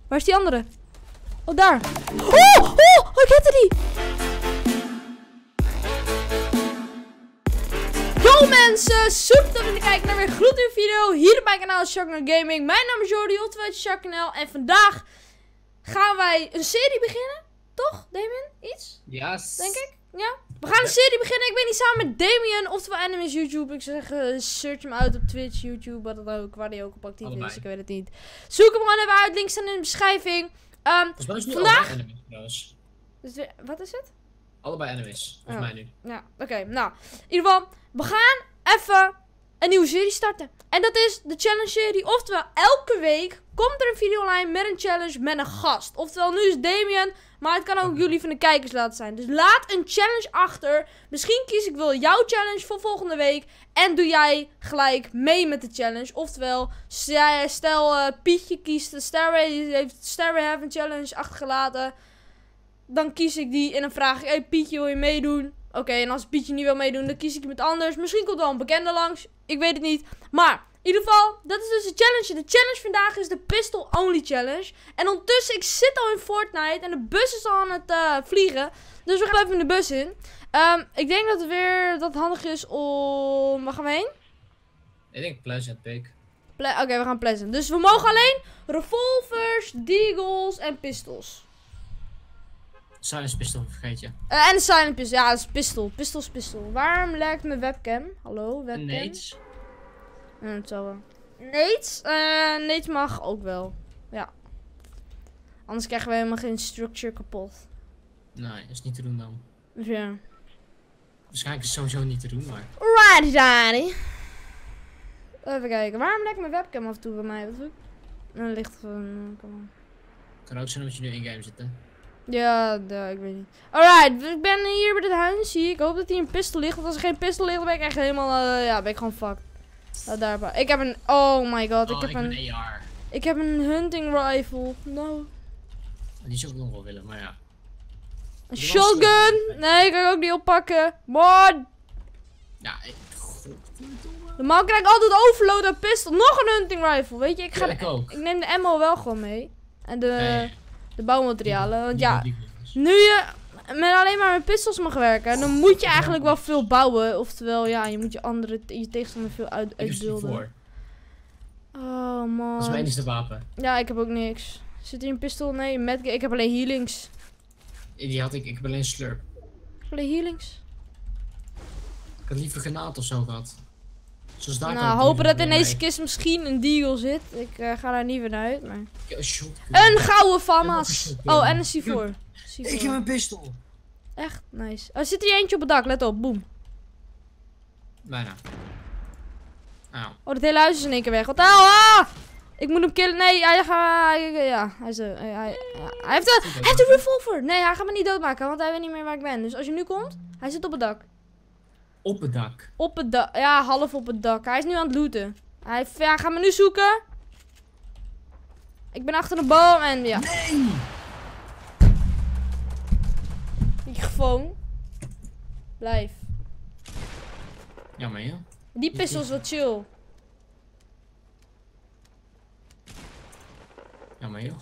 Waar is die andere? Oh, daar. Oh, ik hitte die. Yo mensen, super dat jullie kijken naar weer een gloednieuwe video hier op mijn kanaal Sharknel Gaming. Mijn naam is Jordi, oftewel Sharknel. En vandaag gaan wij een serie beginnen. Toch, Damien? Iets? Ja. Yes. Denk ik? Ja? We gaan een serie beginnen. Ik ben niet samen met Damien, oftewel Enemies YouTube. Ik zeg, search hem uit op Twitch, YouTube, wat dan ook. Waar die ook op actief is, ik weet het niet. Zoek hem gewoon even uit, links staan in de beschrijving. Vandaag... Wat is het? Allebei enemies, volgens mij nu. Ja, oké. Nou, in ieder geval, we gaan even een nieuwe serie starten. En dat is de challenge serie. Oftewel, elke week komt er een video online met een challenge met een gast. Oftewel, nu is Damien, maar het kan ook jullie van de kijkers laten zijn. Dus laat een challenge achter. Misschien kies ik wel jouw challenge voor volgende week. En doe jij gelijk mee met de challenge. Oftewel, stel Pietje kiest, Starway heeft een challenge achtergelaten. Dan kies ik die en dan vraag ik, hey Pietje, wil je meedoen? Oké, en als Pietje niet wil meedoen, dan kies ik iemand anders. Misschien komt wel een bekende langs, ik weet het niet. Maar, in ieder geval, dat is dus de challenge. De challenge vandaag is de Pistol Only Challenge. En ondertussen, ik zit al in Fortnite en de bus is al aan het vliegen. Dus we gaan even in de bus in. Ik denk dat het handig is om... Waar gaan we heen? Ik denk Pleasant Peak. Oké, we gaan Pleasant. Dus we mogen alleen revolvers, deagles en pistols. Silence pistol, vergeet je. En de silent pistol. Ja, dat is pistol. Pistol. Waarom lijkt mijn webcam? Hallo, webcam? Nates. Het zal wel. Nates? Nates mag ook wel. Ja. Anders krijgen we helemaal geen structure kapot. Nee, dat is niet te doen dan. Dus ja. Waarschijnlijk is het sowieso niet te doen, maar... Righty daddy. Even kijken. Waarom lijkt mijn webcam af en toe bij mij? Wat doe ik? Dan ligt gewoon... Kan ook zijn dat je nu in game zit, hè? Ja, ik weet niet. Alright, ik ben hier bij dit huis, zie je. Ik hoop dat hier een pistool ligt. Want als er geen pistool ligt, dan ben ik echt helemaal, ja, ben ik gewoon fucked. Daar. Ik heb een, oh my god, ik heb een AR. Ik heb een hunting rifle. No. Die zou ik nog wel willen, maar ja. Een shotgun? Nee, kan ik ook niet oppakken. Man. Ja, Normaal krijg ik altijd overload aan pistool. Nog een hunting rifle, weet je. Ik neem de ammo wel gewoon mee. En de bouwmaterialen. Want ja, die nu je met alleen maar met pistols mag werken, dan moet je eigenlijk wel veel bouwen. Oftewel, ja, je moet je tegenstander veel uitbeelden. Oh man. Dat is mijn enige wapen. Ja, ik heb ook niks. Zit hier een pistool? Nee, ik heb alleen healings. Die had ik heb alleen slurp. Alleen healings. Ik had liever granaat of zo gehad. Zoals daar Nou, hopen dat in deze kist misschien een deagle zit. Ik ga daar niet van uit, maar... Een gouden FAMAS! Oh, en een C4. Ik heb een pistool. Echt? Nice. Oh, er zit hier eentje op het dak, let op, boom. Bijna. Auw. Oh, dat hele huis is in één keer weg. Wat? Ah! Ik moet hem killen. Nee, hij heeft een revolver. Nee, hij gaat me niet doodmaken, want hij weet niet meer waar ik ben. Dus als je nu komt, hij zit op het dak. Op het dak? Op het dak. Ja, half op het dak. Hij is nu aan het looten. Hij gaat me nu zoeken. Ik ben achter de boom en ja. Nee! Microfoon. Blijf. Jammer, joh. Die pistol is wat chill. Jammer, joh.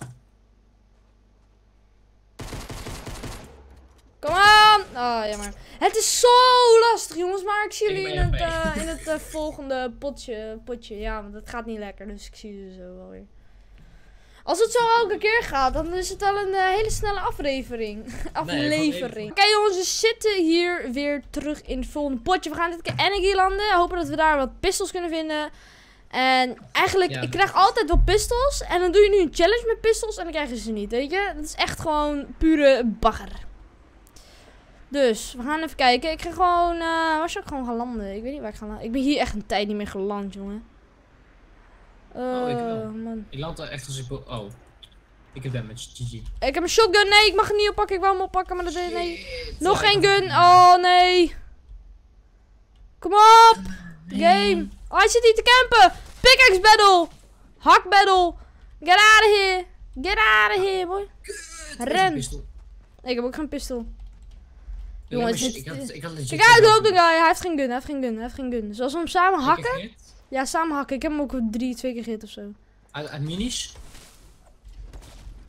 Kom aan! Oh, jammer. Het is zo lastig, jongens. Maar ik zie jullie in het volgende potje. Ja, want het gaat niet lekker. Dus ik zie jullie zo wel weer. Als het zo elke keer gaat, dan is het wel een hele snelle aflevering. Oké jongens, we zitten hier weer terug in het volgende potje. We gaan dit keer Energy landen. Hopen dat we daar wat pistols kunnen vinden. En eigenlijk, ik krijg altijd wel pistols. En dan doe je nu een challenge met pistols en dan krijg je ze niet, weet je. Dat is echt gewoon pure bagger. Dus, we gaan even kijken. Ik ga gewoon, waar zou ik gewoon gaan landen? Ik weet niet waar ik ga landen. Ik ben hier echt een tijd niet meer geland, jongen. Oh, ik wel. Man. Ik land er echt als ik... Oh. Ik heb damage. GG. Ik heb een shotgun. Nee, ik mag hem niet oppakken. Ik wou hem oppakken, maar dat deed nee. Nog geen gun. Oh, nee. Kom op. Game. Oh, hij zit hier te campen. Pickaxe battle. Hak battle. Get out of here. Get out of here, boy. Ren. Ik heb ook geen pistool. Jongens, ik dood de guy. Hij heeft geen gun. Dus als we hem samen hakken. Ja, samen hakken. Ik heb hem ook 2 keer gehit of zo. Uit minis?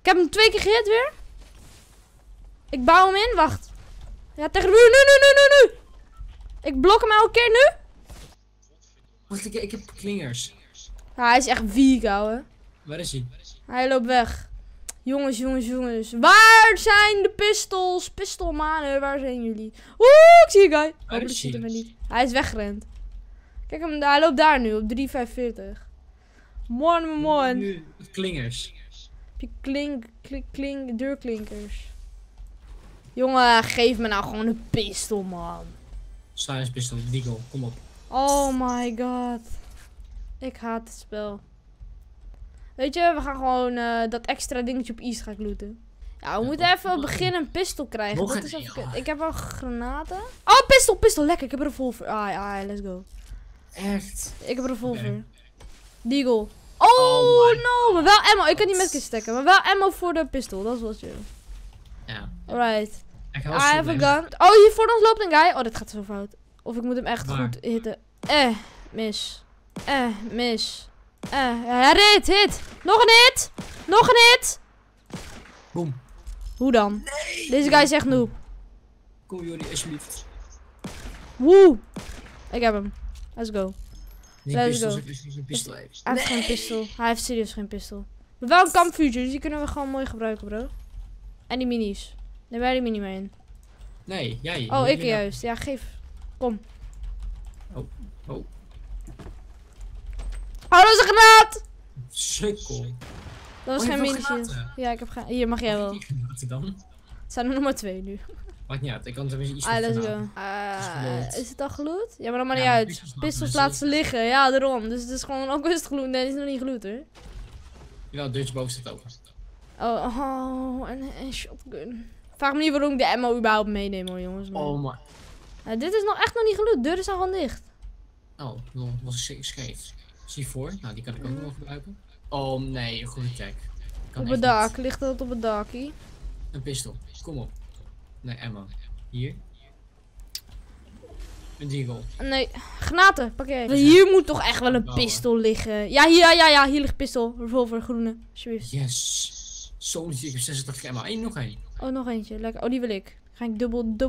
Ik heb hem 2 keer gehit weer. Ik bouw hem in. Wacht. Ja, tegen de muur. Nu. Ik blok hem elke keer nu. Wacht, ik heb klingers. Ja, hij is echt weak, ouwe. Waar is hij? Hij loopt weg. Jongens. Waar zijn de pistols? Pistolmanen, waar zijn jullie? Oeh, ik zie een guy. Hopelijk ziet hij me niet. Hij is weggerend. Kijk hem, hij loopt daar nu op 345. Mooi. Klingers. Heb je deurklinkers? Jongen, geef me nou gewoon een pistool, man. Silence pistol, Deagle, kom op. Oh my god. Ik haat het spel. Weet je, we gaan gewoon dat extra dingetje op East gaan looten. Ja, we moeten even beginnen een pistool krijgen. Nog Dat een is even ja. kut. Ik heb al granaten. Oh, pistool, lekker. Ik heb een revolver. Let's go. Echt? Ik heb een revolver. Okay. Deagle. Oh Oh my no, maar wel ammo. Ik kan niet met kist stekken, maar wel ammo voor de pistool. Dat is wel chill. Ja. Alright. Ik I have a gun. Oh, hier voor ons loopt een guy. Oh, dit gaat zo fout. Of ik moet hem echt Waar? goed hitten. Mis. Mis. Ja, hit. Nog een hit. Boom. Hoe dan? Nee. Deze guy is echt noob. Kom jullie, alsjeblieft. Woe. Ik heb hem. Let's go. Die Let's pistool, go. een pistool heeft. Hij heeft geen pistool. Hij heeft serieus geen pistool. Maar wel een kampvuurtje, dus die kunnen we gewoon mooi gebruiken, bro. En die minis. Neem wij die mini mee in. Nee, jij. Oh, ik jullie juist. Ja, geef. Kom. nou. Oh. Oh, dat is een granaat! Sukkel. Dat was Oh, je geen hebt wel mini-shield. granaten? Ja, ik heb geen. Hier mag jij wel. Die granaten dan? Het zijn er nog maar 2 nu. Maakt niet uit, ik kan er weer iets Let's van go. geloot. Is het al geloot? Ja, maar dan maar Ja, niet maar uit. pistols Pistols laten laten ze liggen. Ja, daarom. Dus het is gewoon ook is het geloot. Nee, het is nog niet geloot, hoor. Ja, Dutch boven staat open. Oh, en shotgun. Vraag me niet waarom ik de ammo überhaupt meeneem, hoor, jongens. Maar... Oh my. Dit is nog echt nog niet geloot. Deuren zijn gewoon dicht. Oh, dat was scheef. Zie voor. Nou, die kan ik ook nog gebruiken. Oh nee, een goede tag. Kan Op echt het dak. niet. Ligt dat op het dakkie? Een pistool. Kom op. Nee, ammo. Hier. Een deagle. Nee, granaten. Pak jij. Hier moet toch echt wel een pistool liggen. Ja, hier ligt pistool. Revolver, groene. Alsjeblieft. Yes. Zo niet, ik heb 86 ammo. En nog één. Oh, nog eentje. Lekker. Oh, die wil ik. Ga ik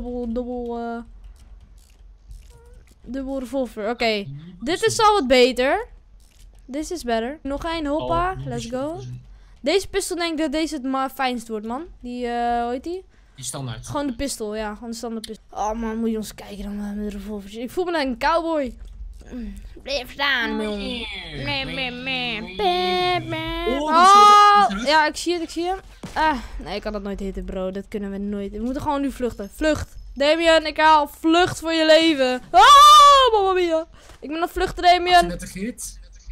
dubbel revolver. Oké. Dit is al wat beter. This is better. Nog één, hoppa. Oh, Let's go. Deze pistool denk ik dat deze het fijnst wordt, man. Die, hoe heet die? Die standaard. Gewoon de pistool, ja. Gewoon de standaard pistool. Oh man, moet je ons kijken dan met de revolvers. Ik voel me like een cowboy. Blijf staan, man. Oh, ja, ik zie hem. Nee, ik kan dat nooit hitten, bro. Dat kunnen we nooit. We moeten gewoon nu vluchten. Vlucht. Damien, ik haal vlucht voor je leven. Oh, mamma mia. Ik ben aan het vluchten, Damien. 38 hit.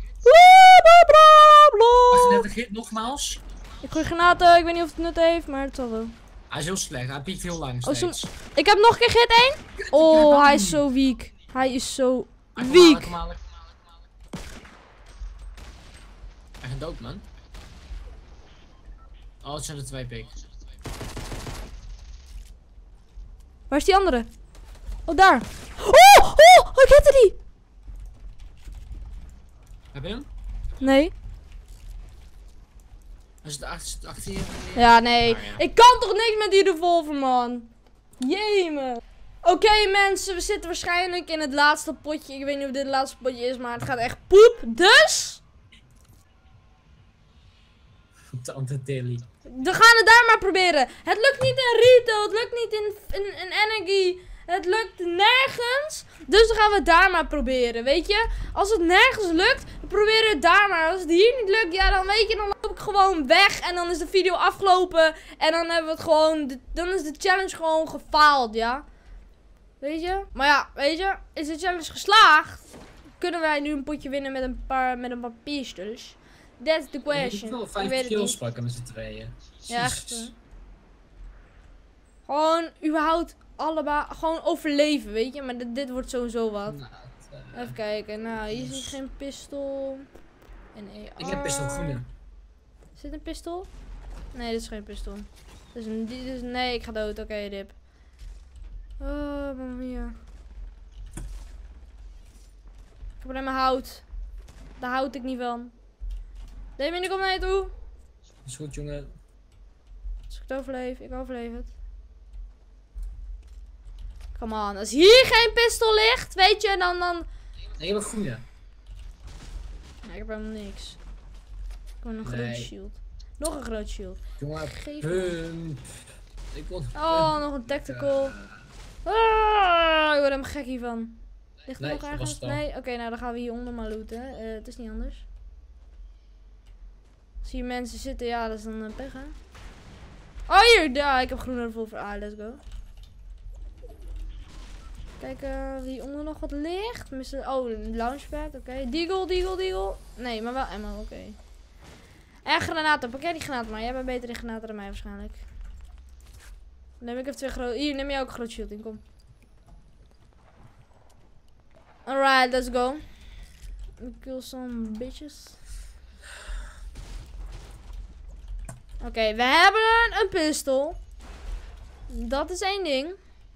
38 hit, nogmaals. Ik gooi granaten. Ik weet niet of het nut heeft, maar het zal wel. Hij is heel slecht. Hij piekt heel lang Oh, steeds. Ik heb nog een keer gehit, 1. Oh, hij is zo weak. Hij is zo weak. Kom halen. Hij gaat dood, man. Oh, het zijn er 2 pik. Waar is die andere? Oh, daar. Oh, ik hitte die. Heb je hem? Nee. Hij zit achter je. Ja, nee. Ah, ja. Ik kan toch niks met die revolver, man. Jemig. Oké, mensen. We zitten waarschijnlijk in het laatste potje. Ik weet niet of dit het laatste potje is, maar het gaat echt poep. Dus... Tante Tilly. we gaan het daar maar proberen. Het lukt niet in retail. Het lukt niet in energy. Het lukt nergens. Dus dan gaan we het daar maar proberen. Weet je? Als het nergens lukt, dan proberen we het daar maar. Als het hier niet lukt, ja, dan weet je, dan loop ik gewoon weg. En dan is de video afgelopen. En dan hebben we het gewoon. Dan is de challenge gewoon gefaald, ja. Weet je? Maar ja, weet je, is de challenge geslaagd? Kunnen wij nu een potje winnen met een paar pistols? That's the Je moet question. wel Ik 5 weet het kills niet. pakken met z'n tweeën. Ja, echt. Jezus. Gewoon überhaupt allebei gewoon overleven, weet je. Maar dit wordt sowieso wat. Nou, Even kijken. Nou, hier zit geen pistool. En AR. ik heb pistool groene. Zit een pistool? Nee, dit is geen pistool. Nee, ik ga dood. Oké, rip. Oh, mamma mia. Ik heb alleen maar hout. Daar houd ik niet van. Damien, ik kom naar je toe. Is goed, jongen. Als ik het overleef, ik overleef het. Come on, als hier geen pistool ligt, weet je, dan... Nee, ik heb een groene. Nee, ik heb helemaal niks. Ik heb een Nee. groot shield. Nog een groot shield. Jongen, Geef pump. Ik wil... Oh, nog een tactical. Ah, ik word helemaal gek hiervan. Ligt er Nee, nog dat was ergens? het al. Nee? Oké, nou dan gaan we hieronder maar looten. Het is niet anders. Als hier mensen zitten, ja, dat is dan pech, hè? Oh, hier! Ja, ik heb groene revolver. Ah, let's go. Kijken of hieronder nog wat ligt. Oh, een launchpad, oké. Deagle, deagle, deagle. Nee, maar wel ammo, oké. En granaten. Pak jij die granaten maar. Jij bent beter in granaten dan mij waarschijnlijk. Dan neem ik even 2 grote... Hier, neem jij ook een groot shield in, kom. Alright, let's go. We kill some bitches. Oké, we hebben een pistool. Dat is 1 ding.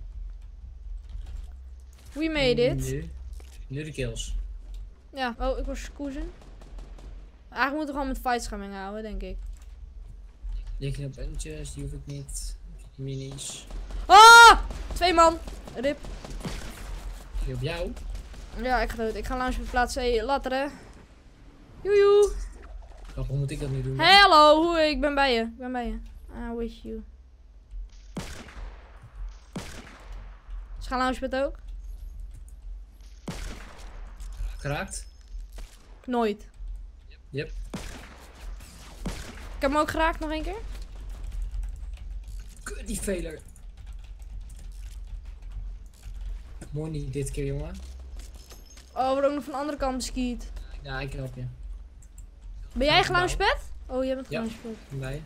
We made it. Nu de kills. Ja, oh, ik was squeezing. Eigenlijk moeten we gewoon met fights gaan mengen houden, denk ik. Dikke puntjes, die hoef ik niet. Minis. Ah! 2 man. Rip. Die op jou. Ja, ik ga dood. Ik ga langs plaatsen. Later. Joejoe. Hoe moet ik dat nu doen? Hey, hallo. Hoe? Ik ben bij je. Ik ben bij je. I wish you. Is gaan launchpad ook? Geraakt? Nooit. Yep. Ik heb hem ook geraakt nog 1 keer. Kut, die veler. Mooi niet dit keer, jongen. Oh, we worden ook nog van de andere kant beskiet. Ja, ik help je. Ben jij gelaunchpad? Oh, jij bent Ja. gelaunchpad. Bij.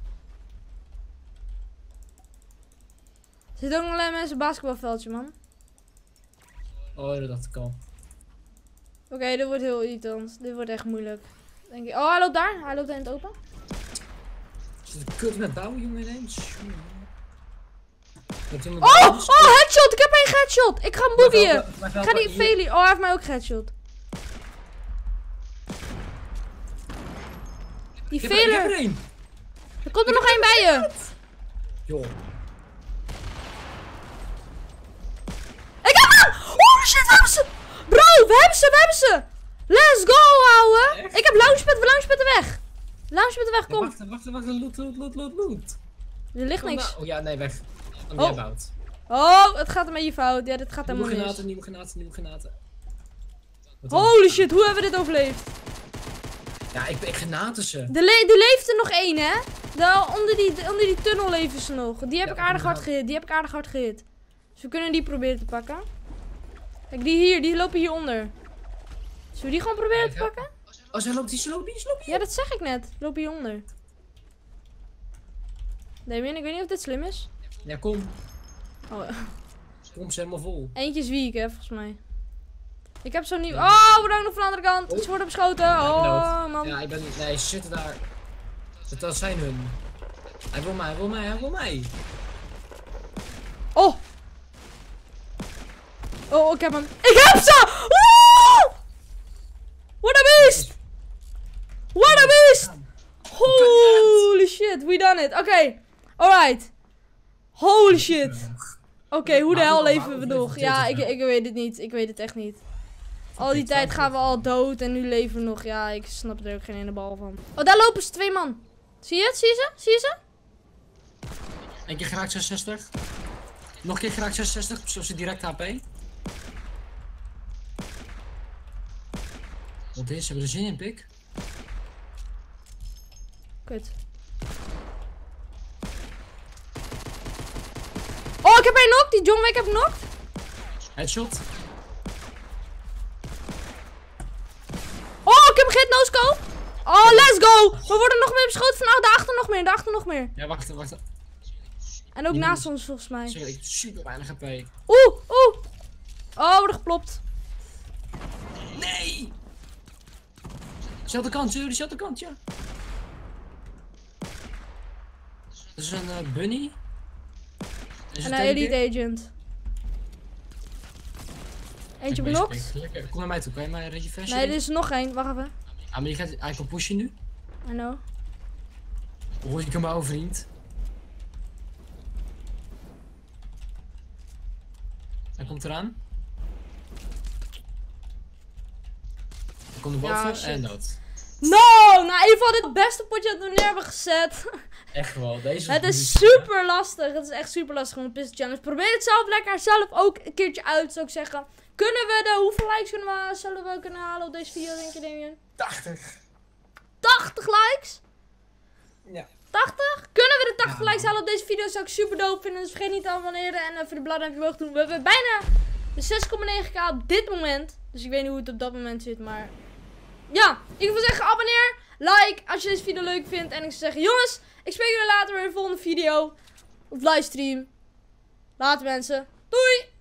Er zitten ook nog alleen mensen basketbalveldje, man. Oh, dat dacht ik al. Oké, dit wordt heel irritant. Dit wordt echt moeilijk. Denk ik. Oh, hij loopt daar. Hij loopt daar in het open. Zit een kut met bouwen, jongen, ineens. Oh, headshot. Ik heb 1 headshot. Ik ga hem boogieën. Ik ga die Feli. Oh, hij heeft mij ook headshot. Die Ik heb er Veler. één. Er komt er nog 1 bij je. Joh. Ik heb hem. Holy shit, we hebben ze. Bro, we hebben ze, we hebben ze. Let's go, ouwe. Echt? Ik heb launchpad, we launchpaden weg. Launchpad weg, Ja, kom. wacht, loot. Er ligt Kom niks. nou. Oh ja, nee, weg. Oh, Oh. jij bouwt. Oh, het gaat een beetje fout. Ja, dit gaat Nieuwe helemaal granaten, mis. nieuwe granaten. Wat dan? Holy shit, hoe hebben we dit overleefd? Ja, ik granaten ze. Er leeft er nog 1, hè? Onder die tunnel leven ze nog. Die heb Ja, ik aardig hard inderdaad. gehit. Dus we kunnen die proberen te pakken. Kijk, die lopen hieronder. Zullen we die gewoon proberen te Ja. pakken? Oh, ze loopt die. Ja, dat zeg ik net. Lopen hieronder. Damien, ik weet niet of dit slim is. Ja, kom. Oh, Kom ze helemaal vol. eentje is weak, hè, volgens mij. Ik heb zo'n nieuw... Oh, we zijn nog van de andere kant. Ze worden beschoten. Oh, man. Ja, ik ben niet... Nee, ze zitten daar. Dat zijn hun. Hij wil mij. Oh. Oh, ik heb hem. Ik heb ze! Woe! What a beast! What a beast! Holy shit, we done it. Oké, alright. Holy shit. Oké, hoe de hel leven we nog? Ja, ik weet het niet. Ik weet het echt niet. Al die tijd gaan we al dood en nu leven we nog. Ja, ik snap er ook geen ene bal van. Oh, daar lopen ze 2 man. Zie je het? Zie je ze? Eén keer geraakt 66. Nog een keer geraakt 66, zoals ze direct HP. Wat is? Hebben we er zin in, pik? Kut. Oh, ik heb een knock. Die John Wick heb ik knocked. Headshot. Oh, ik heb hem gehit, no scope. Oh, let's go. We worden nog meer beschoten van daarachter nog meer. Ja, wacht. En ook Die naast moet- ons volgens mij. Zeg, ik heb super weinig HP. Oeh. Oh, we worden geplopt. Nee! Dezelfde kant, ja. Dat is een bunny. En een elite agent. Eentje beknokt. Lekker. Kom naar mij toe, kan je mij een refresh? Nee, er is er nog één. Wacht even. Ah, maar hij kan pushen nu. I know. Hoor ik hem oude vriend. Hij komt eraan. Hij komt er Ja, boven shit. en dood. No! Nou, in ieder geval dit het beste potje dat we neer hebben gezet. Echt wel, deze Het is moeilijk. super lastig. Het is echt super lastig om de Pistol Challenge. Probeer het zelf lekker zelf ook een keertje uit, zou ik zeggen. Kunnen we hoeveel likes zullen we kunnen halen op deze video, denk je, Damien? 80. 80 likes? Ja. 80? Kunnen we de 80 Ja, likes man. halen op deze video? Zou ik super dope vinden. Dus vergeet niet te abonneren en even de blauwduimpje omhoog doen. We hebben bijna de 6,9k op dit moment. Dus ik weet niet hoe het op dat moment zit, maar... Ja, ik wil zeggen, abonneer, like als je deze video leuk vindt. En ik zou zeggen, jongens, ik spreek jullie later weer in de volgende video. Of livestream. Later mensen. Doei!